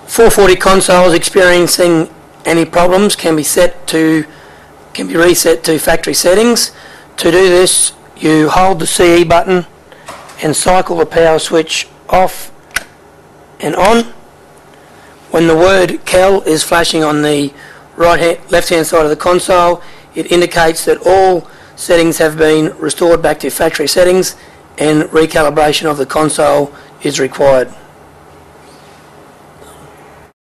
440 consoles experiencing any problems can be reset to factory settings. To do this, you hold the CE button and cycle the power switch off and on. When the word CAL is flashing on the left-hand side of the console, it indicates that all settings have been restored back to factory settings and recalibration of the console is required.